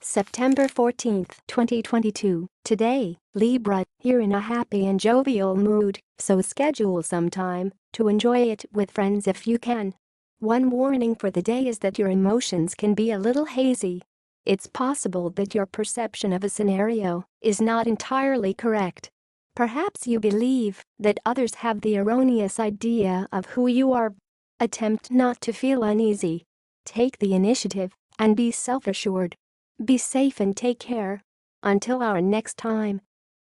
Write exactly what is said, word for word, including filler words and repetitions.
September fourteenth, twenty twenty-two. Today, Libra, you're in a happy and jovial mood, so schedule some time to enjoy it with friends if you can. One warning for the day is that your emotions can be a little hazy. It's possible that your perception of a scenario is not entirely correct. Perhaps you believe that others have the erroneous idea of who you are. Attempt not to feel uneasy. Take the initiative and be self-assured. Be safe and take care. Until our next time.